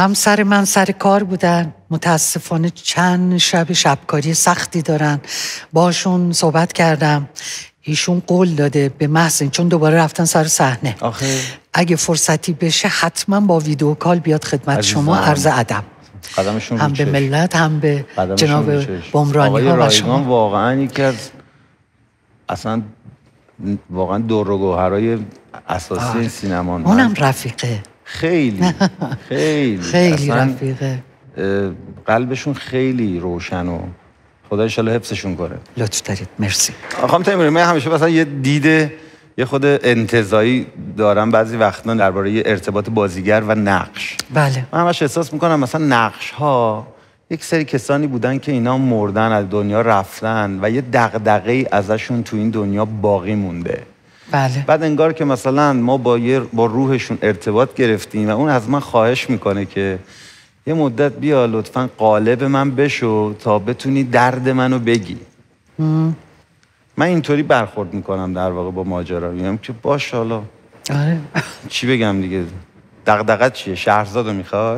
همسر من سر کار بودن، متاسفانه چند شبکاری سختی دارن. باشون صحبت کردم، ایشون قول داده به محض چون دوباره رفتن سر صحنه، اگه فرصتی بشه حتما با ویدیو کال بیاد خدمت شما عرض ادب، هم به ملت هم به جناب بمرانی ها و شما. واقعا یکی از اصلا واقعا دور و گوهرای اساسی سینما، اونم رفیقه، خیلی رفیقه، قلبشون خیلی روشن و خدا انشالله حفظشون کنه. لطف دارید، مرسی. خانم تیموری، من همیشه مثلا یه دید یه خود انتزاعی دارم بعضی وقتا درباره ارتباط بازیگر و نقش. بله. من همش احساس میکنم مثلا نقش ها یک سری کسانی بودن که اینا مردن، از دنیا رفتن و یه دغدغه‌ای ازشون تو این دنیا باقی مونده. بله. بعد انگار که مثلا ما با روحشون ارتباط گرفتیم و اون از من خواهش میکنه که یه مدت بیا لطفاً قالب من بشو تا بتونی درد منو بگی. من اینطوری برخورد میکنم در واقع با ماجرا، میگم که باش حالا آره چی بگم دیگه، دغدغت چیه؟ شهرزادو میخوای؟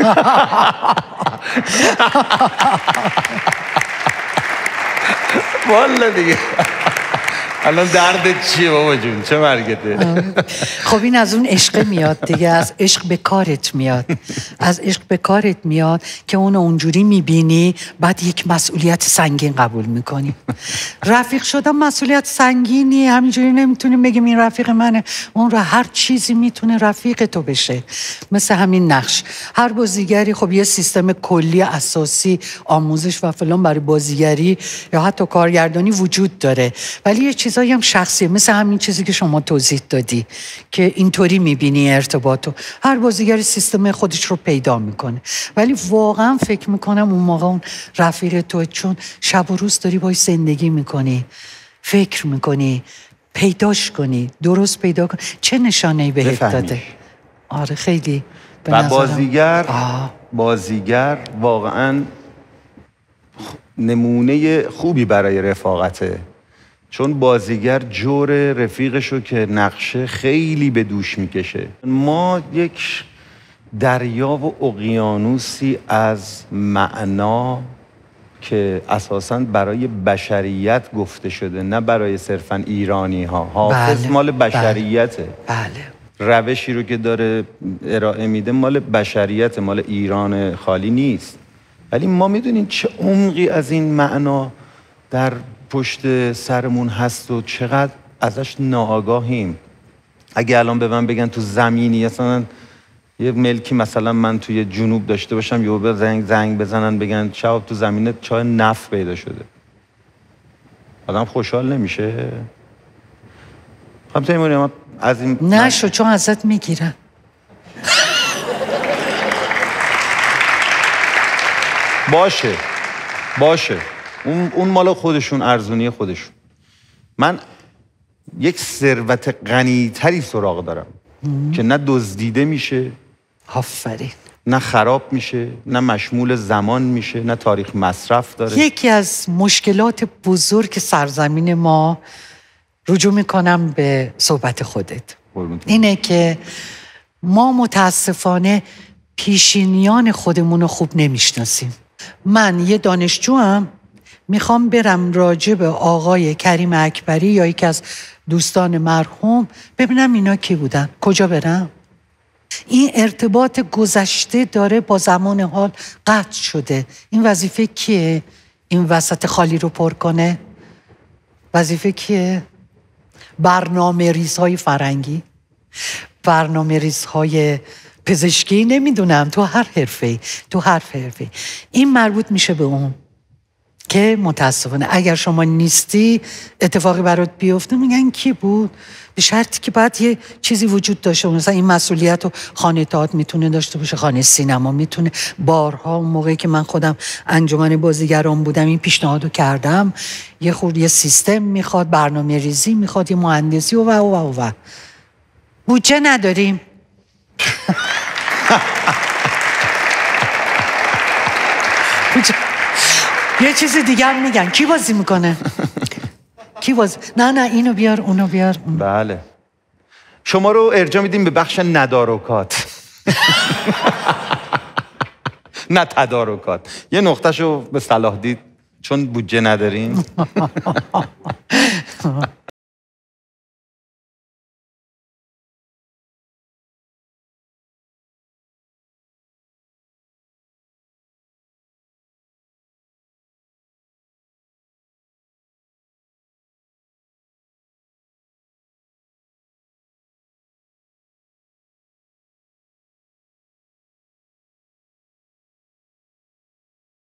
والا دیگه الان دردت چیه بابا جون؟ چه مرگته؟ خب این از اون عشق میاد دیگه، از عشق به کارت میاد، از عشق به کارت میاد که اون اونجوری میبینی، بعد یک مسئولیت سنگین قبول میکنی. رفیق شدن مسئولیت سنگینی، همینجوری نمیتونیم بگیم این رفیق منه، اون رو هر چیزی میتونه رفیق تو بشه. مثل همین نقش، هر بازیگری خب یه سیستم کلی اساسی آموزش و فلان برای بازیگری یا حتی کارگردانی وجود داره، ولی یه چیزایی هم شخصیه، مثل همین چیزی که شما توضیح دادی که اینطوری میبینی ارتباطو. هر بازیگری سیستم خودش رو پیدا میکنه، ولی واقعا فکر میکنم اون موقع اون رفیق تو، چون شب و روز داری باید زندگی میکنی، فکر میکنی، پیداش کنی، درست پیدا کنی، چه نشانه‌ای بهت داده؟ آره خیلی. و بازیگر واقعا نمونه خوبی برای رفاقته، چون بازیگر جور رفیقشو که نقشه خیلی به دوش میکشه. ما یک دریا و اقیانوسی از معنا که اساساً برای بشریت گفته شده، نه برای صرفاً ایرانی ها. حافظ مال بشریته. بله. روشی رو که داره ارائه میده مال بشریت، مال ایران خالی نیست. ولی ما میدونیم چه عمقی از این معنا در پشت سرمون هست و چقدر ازش ناآگاهیم. اگه الان به من بگن تو زمینی مثلا یه ملکی مثلا من توی جنوب داشته باشم، یهو به زنگ بزنن بگن شهاب تو زمینه چای نفت پیدا شده، آدم خوشحال نمیشه؟ خب تیموری از این نشو چون ازت میگیرن. باشه اون مال خودشون، ارزونی خودشون. من یک ثروت غنی‌تری سراغ دارم که نه دزدیده میشه، آفرین، نه خراب میشه، نه مشمول زمان میشه، نه تاریخ مصرف داره. یکی از مشکلات بزرگ سرزمین ما، رجوع میکنم به صحبت خودت، اینه که ما متاسفانه پیشینیان خودمون رو خوب نمیشناسیم. من یه دانشجوام، میخوام برم راجع به آقای کریم اکبری یا یکی از دوستان مرحوم ببینم اینا کی بودن، کجا برم؟ این ارتباط گذشته داره با زمان حال قطع شده. این وظیفه کیه؟ این وسط خالی رو پر کنه؟ وظیفه کیه؟ برنامه ریزهای فرنگی، برنامه ریزهای پزشکی، نمیدونم، تو هر حرفه‌ای، این مربوط میشه به اون که متاسفانه اگر شما نیستی اتفاقی برات بیفته میگن کی بود؟ به شرطی که بعد یه چیزی وجود داشته، مثلا این مسئولیت رو خانه تئاتر میتونه داشته باشه، خانه سینما میتونه. بارها اون موقعی که من خودم انجمن بازیگران بودم این پیشنهادو کردم، یه خورده یه سیستم میخواد، برنامه ریزی میخواد، یه مهندسی و بودجه نداریم. یه چیز دیگه هم میگن کی بازی میکنه؟ کی بازی؟ نه اینو بیار اونو بیار. بله. شما رو ارجاع میدیم به بخش نداروکات. نه تدارکات. یه نقطهشو به صلاح دید چون بودجه نداریم.